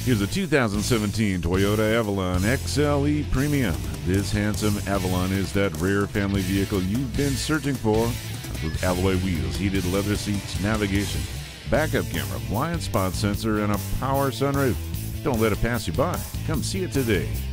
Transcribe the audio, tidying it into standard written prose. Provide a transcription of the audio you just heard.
Here's a 2017 Toyota Avalon XLE Premium. This handsome Avalon is that rare family vehicle you've been searching for. With alloy wheels, heated leather seats, navigation, backup camera, blind spot sensor, and a power sunroof. Don't let it pass you by. Come see it today.